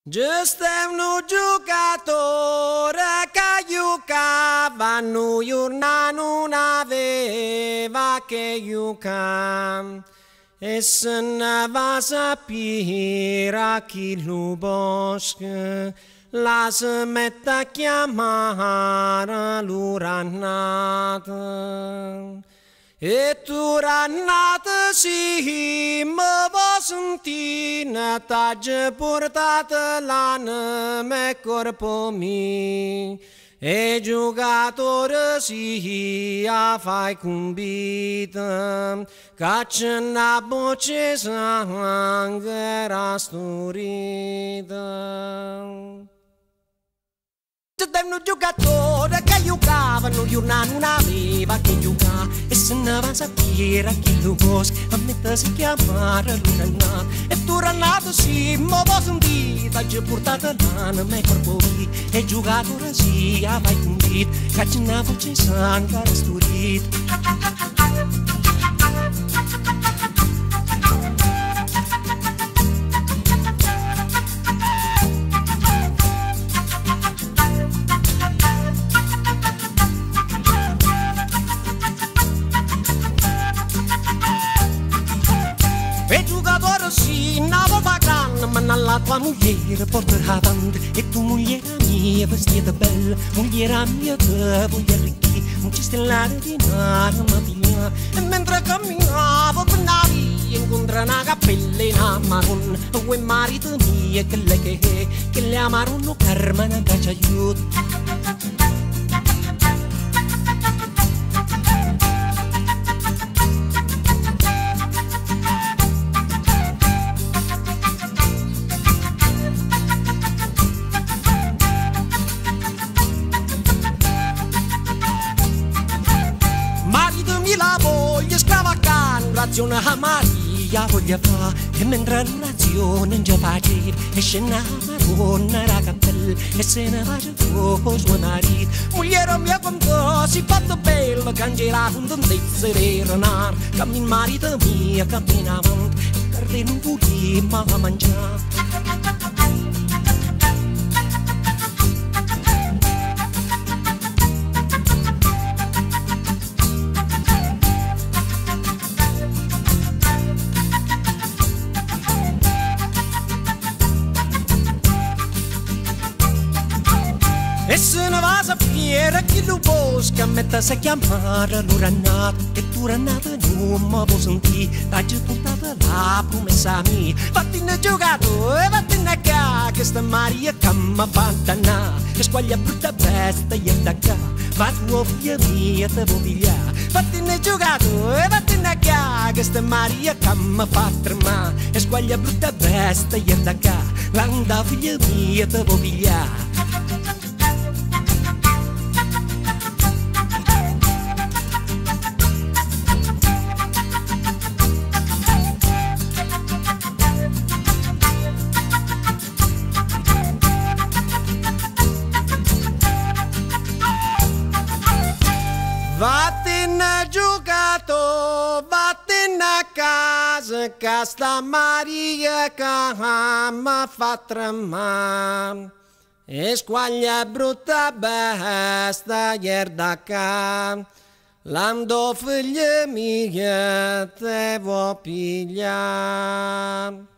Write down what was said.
Giusto è un giocatore che giocava, non aveva che giocare e se ne va a sapere a chi lo bosca la si mette a chiamare l'urannata. E tu rannata sì, mi va sentire, t'hai portata l'anima corpo mio. E giocatore sì, a fai convita, caccia una voce sangue rasturita. C'è un giocatore che giocava, non aveva che giocare e se ne va a sapere a chi lo bosca a mettersi a chiamare l'urannata. E tu rannata sì, ma va sentita, ci portata l'anima e corpo via e giocatore sì, a vai convita, caccia una voce sangue rasturita. E giocatore sì, una volta grande, ma nella tua moglie porterà avanti. E tu moglie mia, vestita bella, moglie mia, te voglio arricchire, non ci stellare di nada, ma figlia. E mentre camminavo per la via, incontra una cappellina marron, e marito mio, che le amarono carma, non caccia aiuto. La voglia scravacare, un'azione a Maria voglia fa, e mentre l'orazione già faceva, esce una maronna la cappella, e se ne va dopo suo marito. Mogliere mia quando si fatto bello, cangellato un tondezzo di renare, che mio marito mio cammina avanti, per non voleva mangiare. E se ne va a sapere chi lo bosca, mettersi a chiamare l'urannata. E tu rannata non mi può sentire, t'hai portata la promessa mia. Vattene giocato e vattene qua, che sta Maria che mi fa dannare. E squaglia brutta bestia e da qua, va tua figlia mia te vuoi pigliare. Vattene giocato e vattene qua, che sta Maria che mi fa tremare. E squaglia brutta bestia e da qua, la figlia mia te vuoi pigliare. Vattene giocato, vattene a casa, che sta Maria che mi fa tremare. E squaglia brutta bestia ieri da qua, l'ando figlia mia te vuoi pigliare.